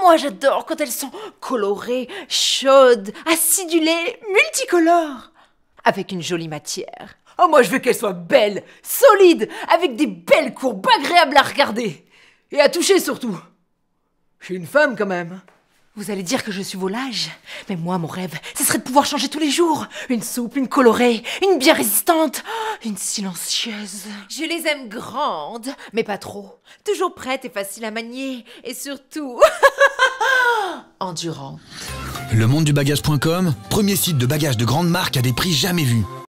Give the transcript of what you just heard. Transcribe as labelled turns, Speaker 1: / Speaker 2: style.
Speaker 1: moi j'adore quand elles sont colorées, chaudes, acidulées, multicolores, avec une jolie matière.
Speaker 2: Oh, moi je veux qu'elle soit belle, solide, avec des belles courbes agréables à regarder. Et à toucher surtout. Je suis une femme quand même.
Speaker 1: Vous allez dire que je suis volage, mais moi mon rêve, ce serait de pouvoir changer tous les jours. Une soupe, une colorée, une bien résistante, une silencieuse. Je les aime grandes, mais pas trop. Toujours prêtes et faciles à manier, et surtout... endurantes.
Speaker 3: Lemondedubagage.com, premier site de bagages de grande marque à des prix jamais vus.